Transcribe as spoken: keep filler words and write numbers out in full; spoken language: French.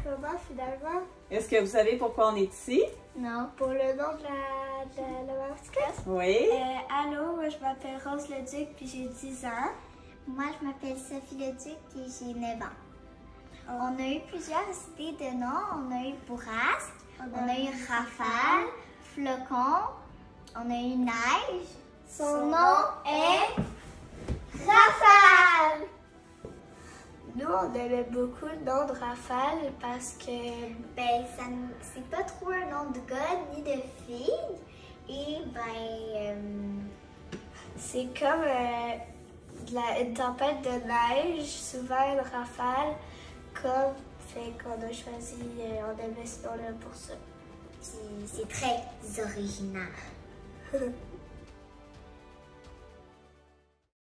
comment finalement. Est-ce que vous savez pourquoi on est ici? Non. Pour le nom de la, de la mascotte? Oui. Euh, allô, moi je m'appelle Rose Leduc puis j'ai dix ans. Moi, je m'appelle Sophie Leduc et j'ai neuf ans. Oh. On a eu plusieurs idées de noms. On a eu Bourrasque, on, on a eu Rafale, Flocon, on a eu Neige. Son, Son nom est Rafale! Nous, on aimait beaucoup le nom de Rafale parce que... Ben, ça c'est pas trop un nom de gars ni de fille. Et ben... Euh... C'est comme euh, de la, une tempête de neige, souvent une rafale, comme fait qu'on a choisi, euh, on aimait ce nom-là pour ça. C'est très original.